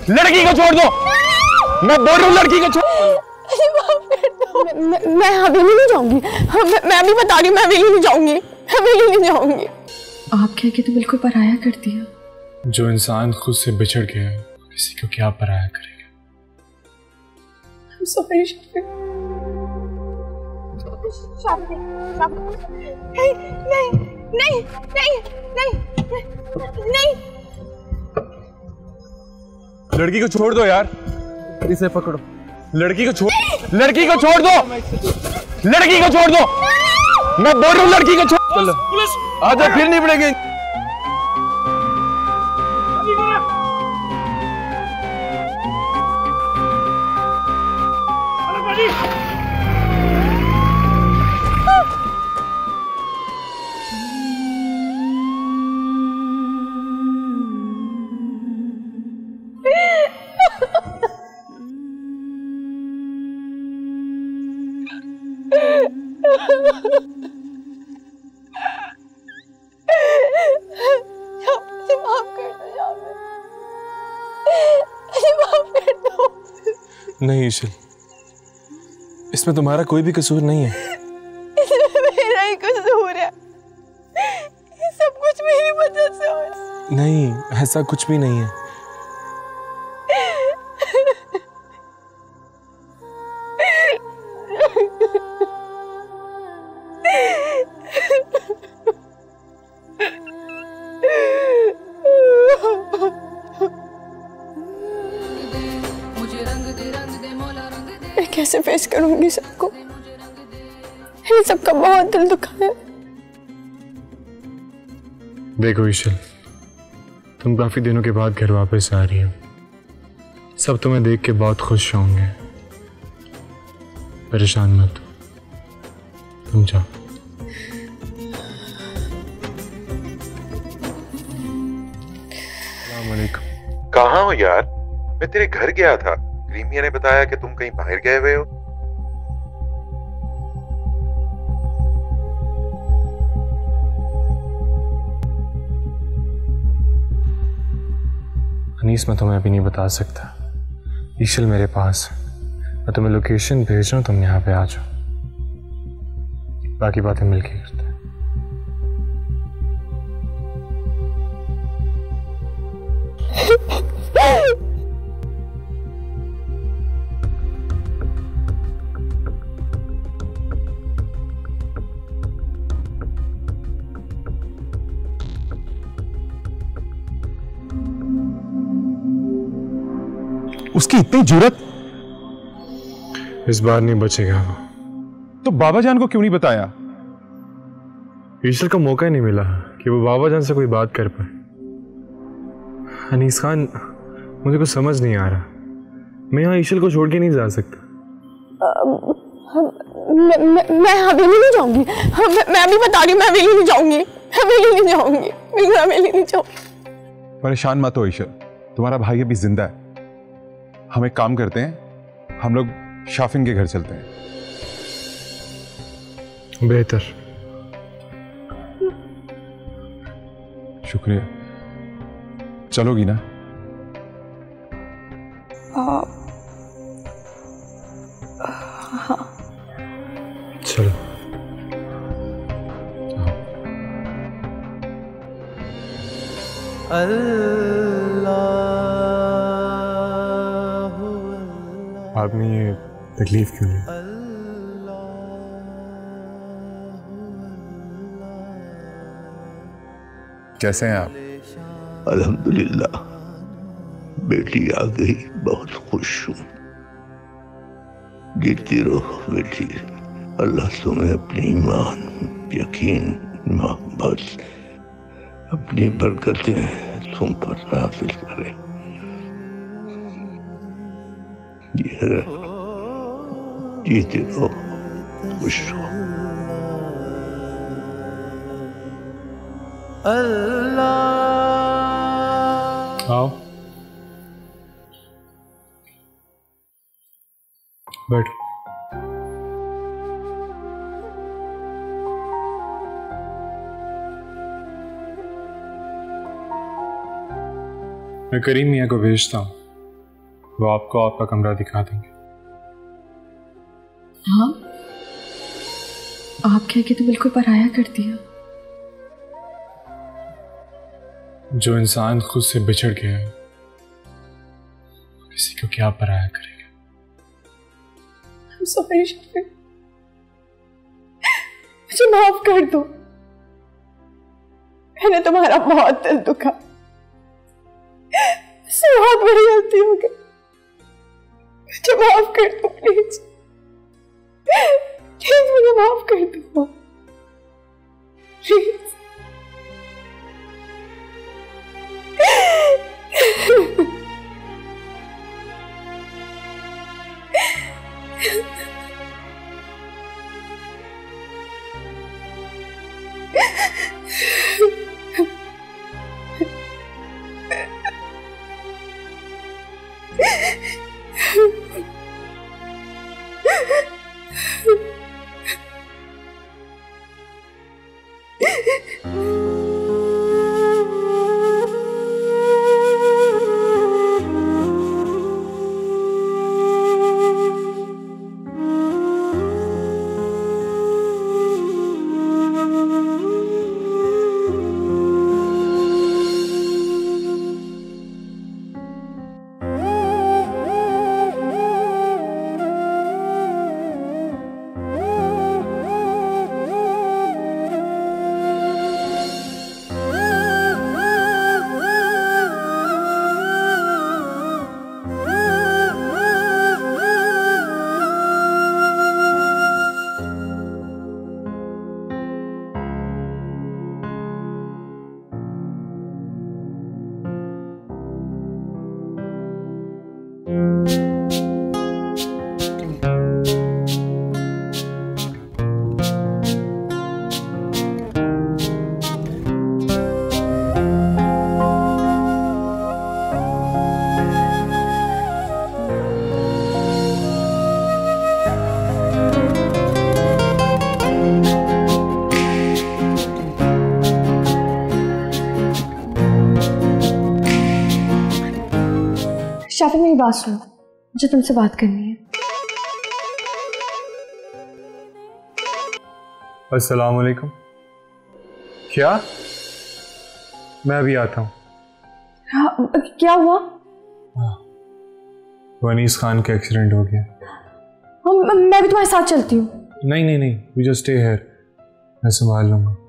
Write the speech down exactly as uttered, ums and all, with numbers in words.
लड़की को छोड़ दो। मैं बोल रहा हूँ लड़की को छोड़। मैं, मैं, मैं हवेली नहीं जाऊंगी। मैं, मैं भी बता रही हूँ, मैं हवेली नहीं जाऊंगी, हवेली नहीं जाऊंगी। आप कह के तो बिल्कुल पराया कर दिया। जो इंसान खुद से बिछड़ गया है किसी को क्या पराया करेगा। I'm sorry, Shafiq. शाफिक, शाफिक, नहीं, नहीं, नहीं, नहीं, नहीं, नहीं। लड़की को छोड़ दो यार। इसे पकड़ो। लड़की को छोड़, लड़की को छोड़ दो, लड़की को छोड़ दो। मैं बोल रहा हूँ लड़की को छोड़। आजा फिर नहीं पड़ेंगे। नहीं ईशल, इसमें तुम्हारा कोई भी कसूर नहीं है। इसमें मेरा ही कसूर है। ये सब कुछ मेरी वजह से हो रहा है। नहीं, ऐसा कुछ भी नहीं है। मैं कैसे फेस करूंगी सबको? मैंने सबका बहुत दिल दुखा है। देखो ईशल, तुम काफी दिनों के बाद घर वापस आ रही हो। सब तुम्हें देख के बहुत खुश होंगे। परेशान मत हो, तुम जाओ। कहाँ हो यार? मैं तेरे घर गया था। क्रीमिया ने बताया कि तुम कहीं बाहर गए हुए हो। अनीस, मैं तुम्हें अभी नहीं बता सकता। ईशल मेरे पास, मैं तुम्हें लोकेशन भेज रहा हूँ, तुम यहाँ पे आ जाओ। बाकी बातें मिलके करते हैं। उसकी इतनी जुर्रत। इस बार नहीं बचेगा वो। तो बाबा जान को क्यों नहीं बताया? ईशल को मौका ही नहीं मिला कि वो बाबा जान से कोई बात कर पाए। अनीस खान, मुझे कुछ समझ नहीं आ रहा। मैं यहाँ ईशल को छोड़ के नहीं जा सकता। मैं, मैं, मैं हवेली नहीं जाऊंगी। मैं, मैं भी बता रही हूँ, मैं हवेली नहीं जाऊंगी, हवेली नहीं जाऊंगी, बिल्कुल हवेली नहीं जाऊंगी। परेशान मत हो ईशल, तुम्हारा भाई अभी जिंदा है। हम एक काम करते हैं, हम लोग शाफिन के घर चलते हैं। बेहतर। शुक्रिया। चलोगी ना? हाँ। चलो। आपने ये तकलीफ क्यों ली? कैसे हैं आप? अल्हम्दुलिल्लाह, बेटी आ गई, बहुत खुश हूँ। जीती रहो बेटी, अल्लाह तुम्हें अपनी ईमान, यकीन, मोहब्बत, अपनी बरकतें तुम पर नाज़िल करे। ये जीते रहो, खुश रहो। आओ, बैठो। मैं करीम मियाँ को भेजता हूँ, वो आपको आपका कमरा दिखा देंगे। हाँ, आप कह के तो बिल्कुल पराया कर दिया। जो इंसान खुद से बिछड़ गया है किसी को क्या पराया करेगा। I'm sorry शाफिक, मुझे माफ कर दो। मैंने तुम्हारा बहुत दिल दुखा, मुझसे बहुत बड़ी गलती हो गई। मुझे माफ कर दो प्लीज, प्लीज मुझे माफ कर दो प्लीज। शाफिक, मेरी बात सुनो, मुझे तुमसे बात करनी है। अस्सलाम वालेकुम। क्या? मैं अभी आता हूँ। हाँ, क्या हुआ? वनीस खान का एक्सीडेंट हो गया। हम, मैं भी तुम्हारे साथ चलती हूँ। नहीं नहीं नहीं, वी जस्ट स्टे हियर, मैं संभाल लूंगा।